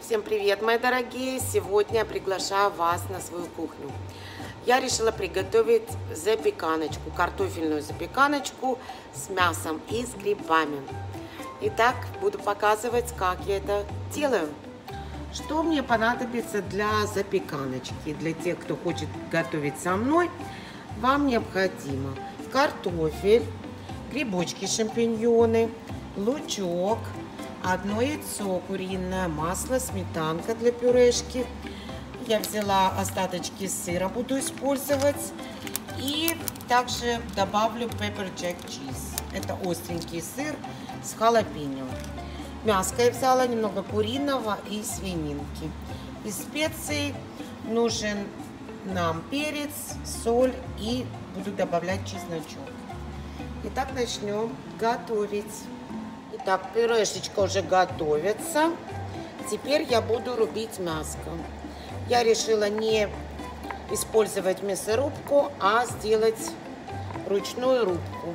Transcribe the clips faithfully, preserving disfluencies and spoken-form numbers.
Всем привет, мои дорогие! Сегодня я приглашаю вас на свою кухню. Я решила приготовить запеканочку, картофельную запеканочку с мясом и с грибами. Итак, буду показывать, как я это делаю. Что мне понадобится для запеканочки? Для тех, кто хочет готовить со мной, вам необходимо картофель, грибочки, шампиньоны, лучок, одно яйцо куриное, масло, сметанка для пюрешки. Я взяла остаточки сыра, буду использовать. И также добавлю pepper jack cheese. Это остренький сыр с халапеньо. Мяско я взяла, немного куриного и свининки. Из специй нужен нам перец, соль и буду добавлять чесночок. Итак, начнем готовить. Итак, пюрешечка уже готовится. Теперь я буду рубить мяско. Я решила не использовать мясорубку, а сделать ручную рубку.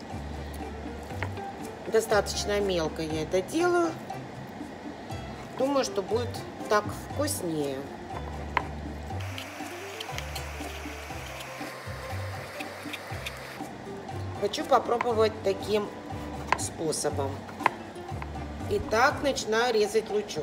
Достаточно мелко я это делаю. Думаю, что будет так вкуснее. Хочу попробовать таким способом. Итак, начинаю резать лучок.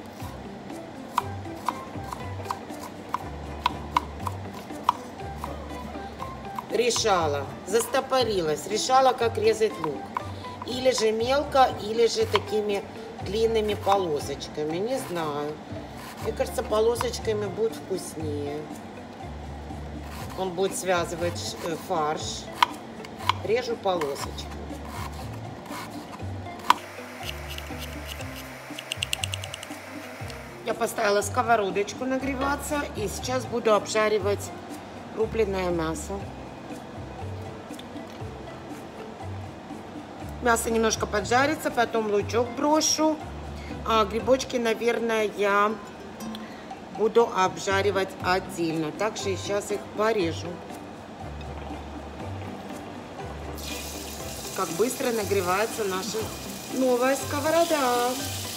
Решала, застопорилась, решала, как резать лук. Или же мелко, или же такими длинными полосочками. Не знаю. Мне кажется, полосочками будет вкуснее. Он будет связывать фарш. Режу полосочками. Я поставила сковородочку нагреваться. И сейчас буду обжаривать рубленное мясо. Мясо немножко поджарится, потом лучок брошу. А грибочки, наверное, я буду обжаривать отдельно. Также сейчас их порежу. Как быстро нагревается наша новая сковорода.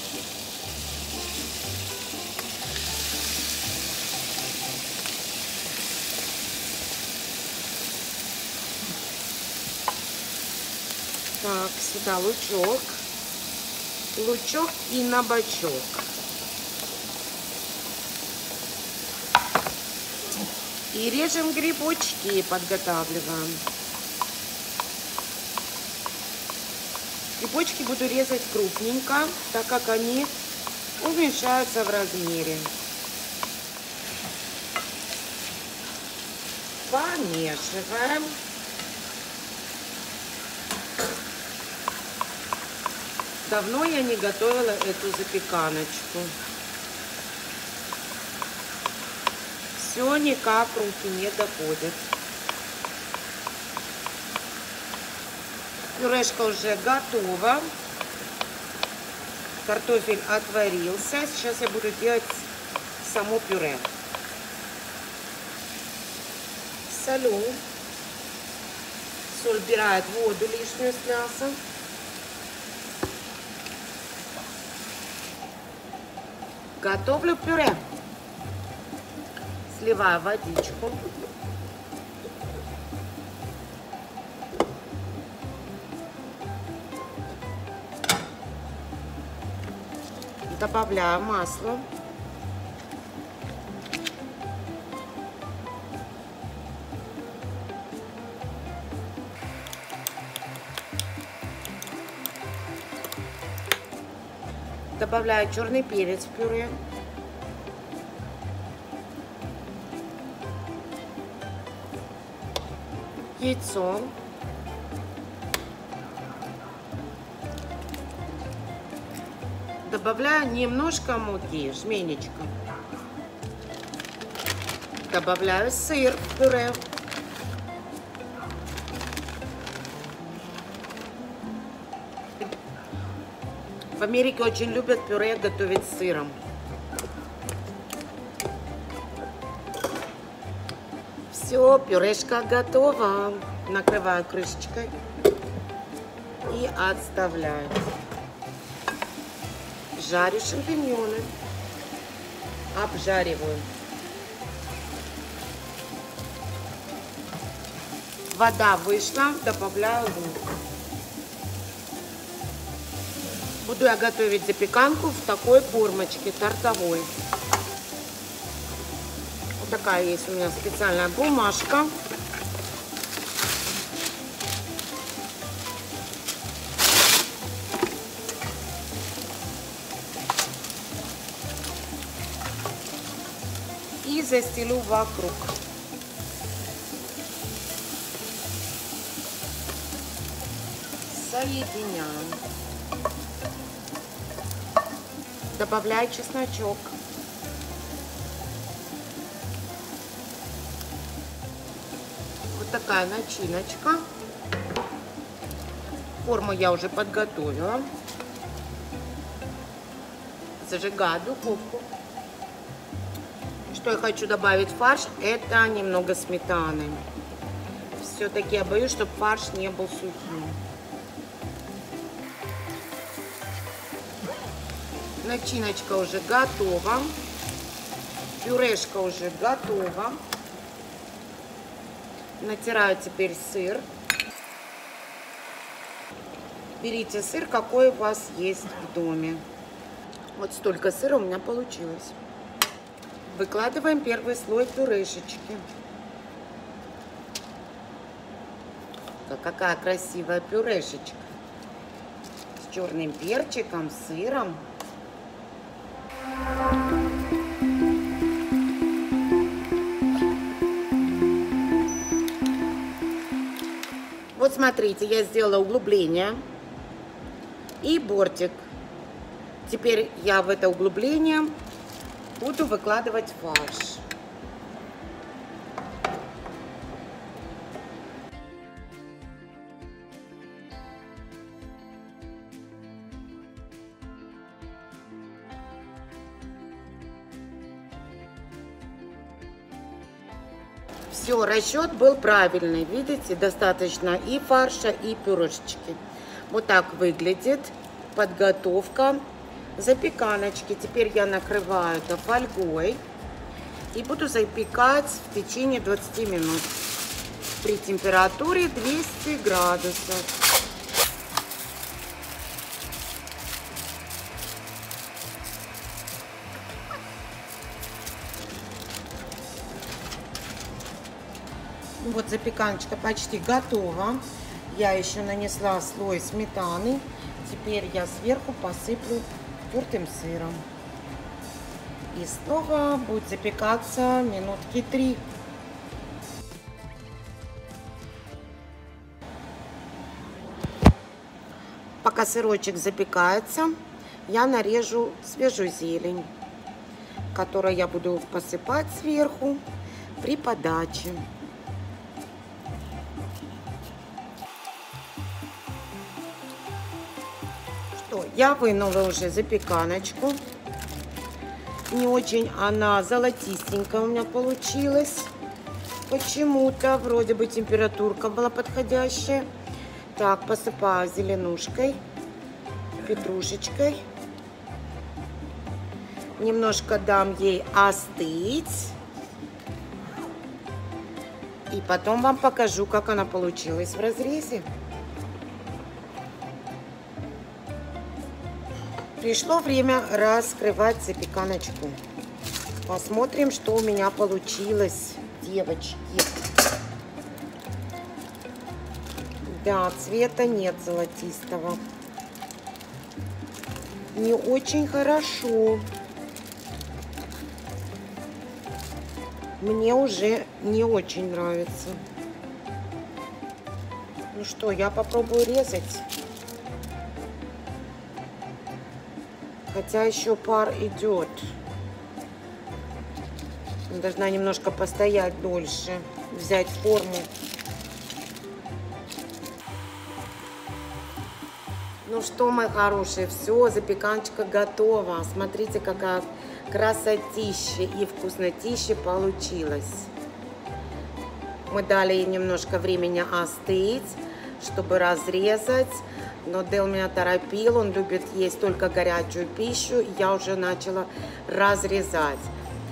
Так, сюда лучок, лучок и на бочок. И режем грибочки, подготавливаем. Грибочки буду резать крупненько, так как они уменьшаются в размере. Помешиваем. Давно я не готовила эту запеканочку. Все никак руки не доходят. Пюрешка уже готова. Картофель отварился. Сейчас я буду делать само пюре. Солю. Соль убирает воду лишнюю с мяса. Готовлю пюре. Сливаю водичку. Добавляю масло. Добавляю черный перец в пюре. Яйцо. Добавляю немножко муки, жменечко. Добавляю сыр в пюре. В Америке очень любят пюре готовить с сыром. Все, пюрешка готова. Накрываю крышечкой и отставляю. Жарю шампиньоны. обжариваю. Вода вышла, добавляю лук. Буду я готовить запеканку в такой формочке, тортовой. Вот такая есть у меня специальная бумажка. И застелю вокруг. Соединяем. Добавляю чесночок. Вот такая начиночка. Форму я уже подготовила. Зажигаю духовку. Что я хочу добавить в фарш, это немного сметаны. Все-таки я боюсь, чтобы фарш не был сухим. Начиночка уже готова. Пюрешка уже готова. Натираю теперь сыр. Берите сыр, какой у вас есть в доме. Вот столько сыра у меня получилось. Выкладываем первый слой пюрешечки. Какая красивая пюрешечка. С черным перчиком, сыром. Вот смотрите, я сделала углубление и бортик. Теперь я в это углубление буду выкладывать фарш. Все, расчет был правильный. Видите, достаточно и фарша, и пюрешечки. Вот так выглядит подготовка запеканочки. Теперь я накрываю это фольгой и буду запекать в течение двадцати минут при температуре двести градусов. Вот запеканочка почти готова. Я еще нанесла слой сметаны. Теперь я сверху посыплю тертым сыром. И снова будет запекаться минутки три. Пока сырочек запекается, я нарежу свежую зелень, которую я буду посыпать сверху при подаче. Я вынула уже запеканочку. Не очень она золотистенькая у меня получилась. Почему-то вроде бы температурка была подходящая. Так, посыпаю зеленушкой, петрушечкой. Немножко дам ей остыть. И потом вам покажу, как она получилась в разрезе. Пришло время раскрывать запеканочку. Посмотрим, что у меня получилось, девочки. Да, цвета нет золотистого. Не очень хорошо. Мне уже не очень нравится. Ну что, я попробую резать. Хотя еще пар идет. Должна немножко постоять дольше. Взять форму. Ну что, мои хорошие, все, запеканочка готова. Смотрите, какая красотища и вкуснотища получилась. Мы дали ей немножко времени остыть, чтобы разрезать. Но Дэл меня торопил, он любит есть только горячую пищу. Я уже начала разрезать.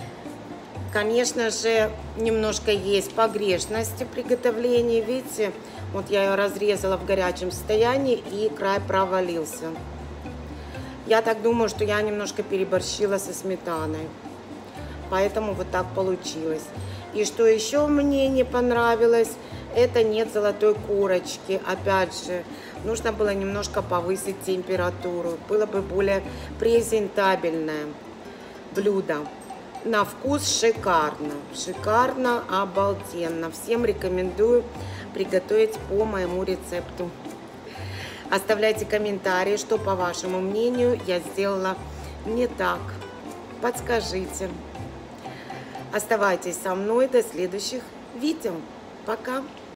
Конечно же, немножко есть погрешности в приготовлении. Видите, вот я ее разрезала в горячем состоянии и край провалился. Я так думаю, что я немножко переборщила со сметаной. Поэтому вот так получилось. И что еще мне не понравилось, это нет золотой корочки. Опять же, нужно было немножко повысить температуру. Было бы более презентабельное блюдо. На вкус шикарно. Шикарно, обалденно. Всем рекомендую приготовить по моему рецепту. Оставляйте комментарии, что, по вашему мнению, я сделала не так. Подскажите. Оставайтесь со мной до следующих видео. Пока!